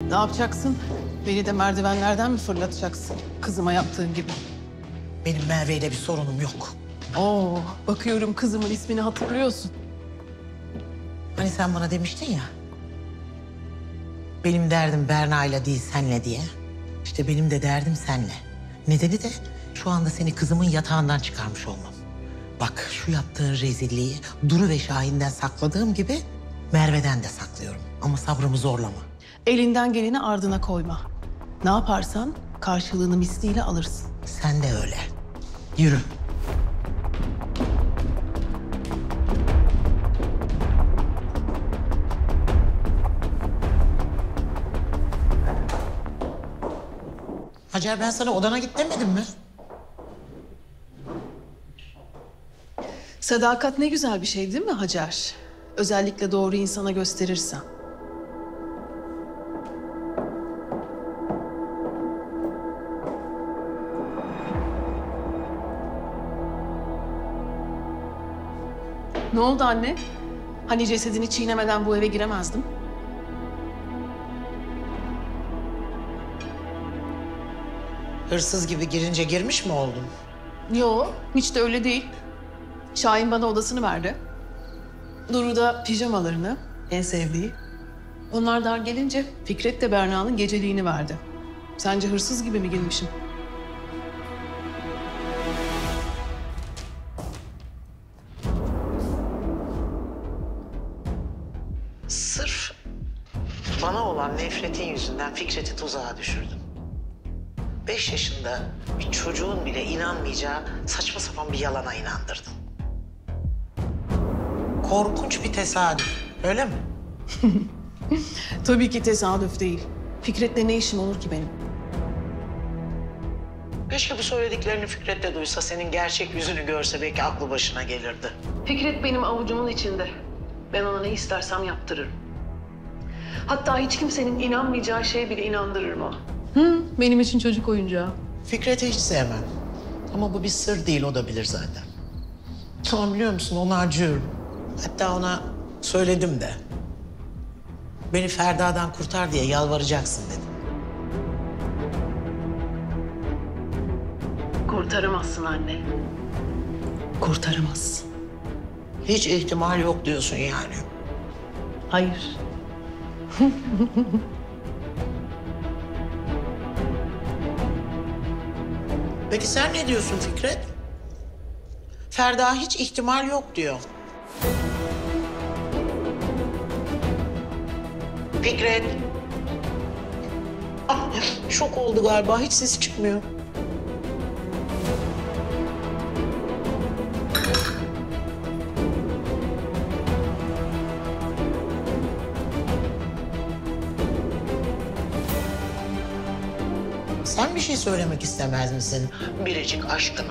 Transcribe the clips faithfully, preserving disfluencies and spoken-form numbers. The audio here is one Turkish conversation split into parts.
Ne yapacaksın? Beni de merdivenlerden mi fırlatacaksın? Kızıma yaptığın gibi. Benim Merve'yle bir sorunum yok. Oo, bakıyorum kızımın ismini hatırlıyorsun. Hani sen bana demiştin ya... benim derdim Berna'yla değil senle diye. İşte benim de derdim senle. Nedeni de şu anda seni kızımın yatağından çıkarmış olmam. Bak şu yaptığın rezilliği Duru ve Şahin'den sakladığım gibi Merve'den de saklıyorum. Ama sabrımı zorlama. Elinden geleni ardına koyma. Ne yaparsan karşılığını misliyle alırsın. Sen de öyle. Yürü. Hacer, ben sana odana git demedim mi? Sadakat ne güzel bir şey değil mi Hacer? Özellikle doğru insana gösterirsen. Ne oldu anne? Hani cesedini çiğnemeden bu eve giremezdim? Hırsız gibi girince girmiş mi oldun? Yo, hiç de öyle değil. Şahin bana odasını verdi. Duru da pijamalarını, en sevdiği. Onlar dar gelince Fikret de Berna'nın geceliğini verdi. Sence hırsız gibi mi girmişim? Sırf bana olan nefretin yüzünden Fikret'i tuzağa düşürdüm. Beş yaşında bir çocuğun bile inanmayacağı saçma sapan bir yalana inandırdın. Korkunç bir tesadüf, öyle mi? Tabii ki tesadüf değil. Fikret'le ne işim olur ki benim? Keşke bu söylediklerini Fikret de duysa, senin gerçek yüzünü görse belki aklı başına gelirdi. Fikret benim avucumun içinde. Ben ona ne istersem yaptırırım. Hatta hiç kimsenin inanmayacağı şeye bile inandırırım onu. Hı, benim için çocuk oyuncağı. Fikret'i hiç sevmem. Ama bu bir sır değil, o da bilir zaten. Tamam, biliyor musun, onu acıyorum. Hatta ona söyledim de. Beni Ferda'dan kurtar diye yalvaracaksın dedim. Kurtaramazsın anne. Kurtaramazsın. Hiç ihtimal yok diyorsun yani. Hayır. Peki sen ne diyorsun Fikret? Ferda hiç ihtimal yok diyor. Fikret. Ah, şok oldu galiba, hiç ses çıkmıyor. Sen bir şey söylemek istemez misin biricik aşkına?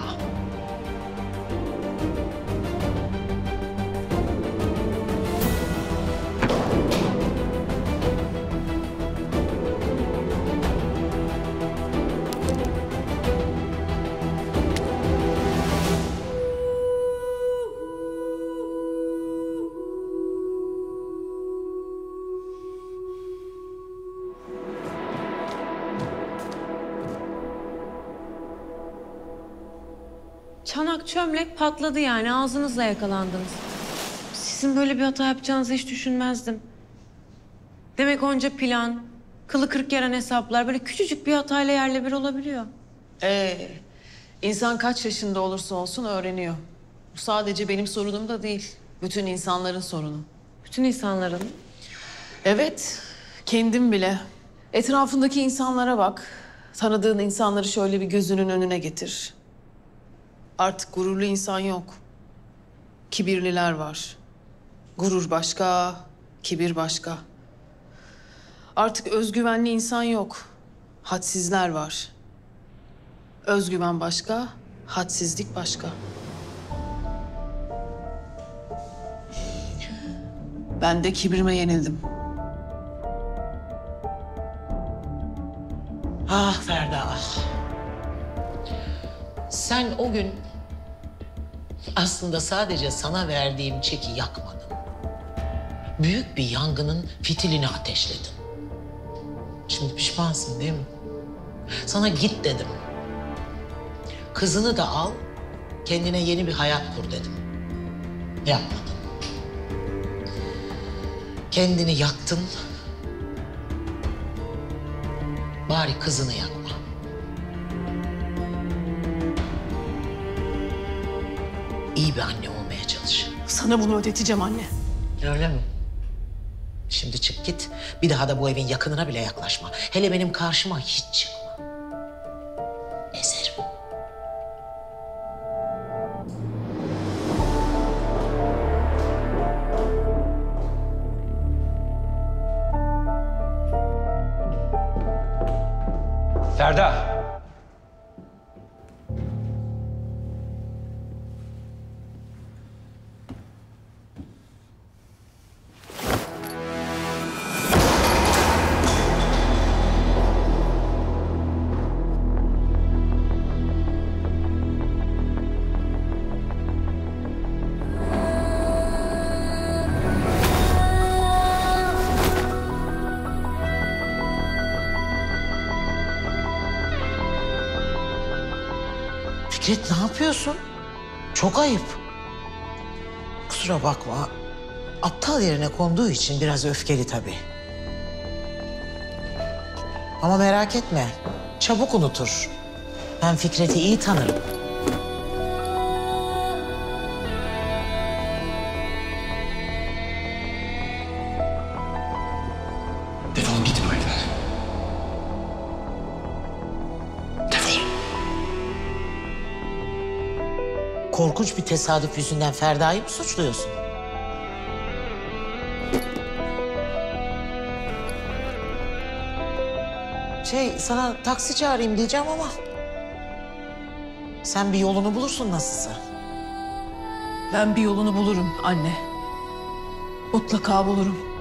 Çanak çömlek patladı yani, ağzınızla yakalandınız. Sizin böyle bir hata yapacağınızı hiç düşünmezdim. Demek onca plan, kılı kırk yaran hesaplar böyle küçücük bir hatayla yerle bir olabiliyor. Ee, insan kaç yaşında olursa olsun öğreniyor. Bu sadece benim sorunum da değil. Bütün insanların sorunu. Bütün insanların. Evet, kendim bile. Etrafındaki insanlara bak. Tanıdığın insanları şöyle bir gözünün önüne getir. Artık gururlu insan yok. Kibirliler var. Gurur başka, kibir başka. Artık özgüvenli insan yok. Hadsizler var. Özgüven başka, hadsizlik başka. Ben de kibrime yenildim. Ah Ferda, ah. Sen o gün aslında sadece sana verdiğim çeki yakmadın. Büyük bir yangının fitilini ateşledin. Şimdi pişmansın değil mi? Sana git dedim. Kızını da al, kendine yeni bir hayat kur dedim. Yapmadın. Kendini yaktın. Bari kızını yakma. İyi bir anne olmaya çalış. Sana bunu ödeteceğim anne. Öyle mi? Şimdi çık git. Bir daha da bu evin yakınına bile yaklaşma. Hele benim karşıma hiç çıkma. Ezerim. Ferda! Fikret ne yapıyorsun? Çok ayıp. Kusura bakma. Aptal yerine konduğu için biraz öfkeli tabii. Ama merak etme. Çabuk unutur. Ben Fikret'i iyi tanırım. Defol git bu evden. Defol. Korkunç bir tesadüf yüzünden Ferda'yı mı suçluyorsun? Şey, sana taksi çağırayım diyeceğim ama... sen bir yolunu bulursun nasılsa. Ben bir yolunu bulurum anne. Mutlaka bulurum.